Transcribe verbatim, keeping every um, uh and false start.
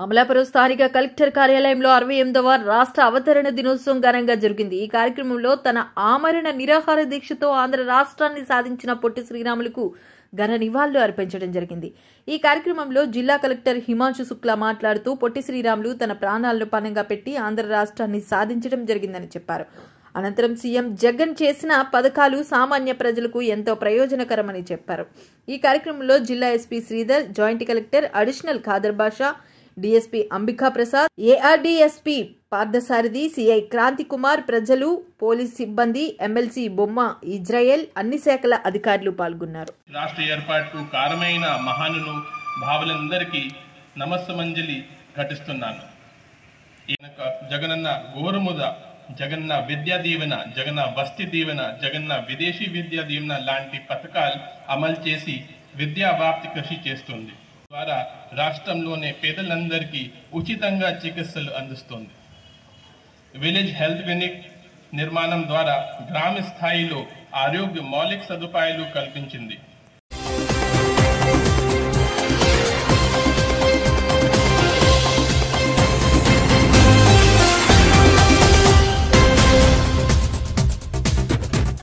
అమలాపురం స్థానిక కలెక్టర్ కార్యాలయంలో అరవై ఎనిమిదవ రాష్ట్ర అవతరణ దినోత్సవం ఘనంగా జరిగింది. ఈ కార్యక్రమంలో తన ఆమరణ నిరాహార దీక్షతో ఆంధ్ర రాష్ట్రాన్ని సాధించిన పొట్టి శ్రీరాములకు ఘన నివాళులు అర్పించడం జరిగింది. ఈ కార్యక్రమంలో జిల్లా కలెక్టర్ హిమాంశు శుక్లా మాట్లాడుతూ పొట్టి శ్రీరాములు తన ప్రాణాలను పణంగా పెట్టి ఆంధ్ర రాష్ట్రాన్ని సాధించడం జరిగిందని చెప్పారు. అనంతరం సీఎం జగన్ చేసిన పథకాలు సామాన్య ప్రజలకు ఎంతో ప్రయోజనకరమని చెప్పారు. ఈ కార్యక్రమంలో జిల్లా SP Sridhar, joint collector additional Khader Basha, DSP Ambika Prasad, ARDSP Parthasarathi, CI Kranthi Kumar, ప్రజలు, పోలీస్ సిబ్బంది, ఎమ్మెల్సీ బొమ్మ ఇజ్రాయెల్, అన్ని శాఖల అధికారులు పాల్గొన్నారు. రాష్ట్ర ఏర్పాటుకు కారణమైన మహానులు భావులందరికీ నమస్సమంజలి ఘటిస్తున్నాను. జగనన్న గోరుముద, జగన్న విద్యా దీవెన, జగన్న వస్తి దీవెన, జగన్న విదేశీ విద్యా దీవెన లాంటి పథకాలు అమలు చేసి విద్యా వ్యాప్తి కృషి చేస్తుంది. ద్వారా రాష్ట్రంలోనే పేదలందరికీ ఉచితంగా చికిత్సలు అందిస్తుంది. విలేజ్ హెల్త్ క్లినిక్ నిర్మాణం ద్వారా గ్రామ స్థాయిలో ఆరోగ్య మౌలిక సదుపాయాలు కల్పించింది.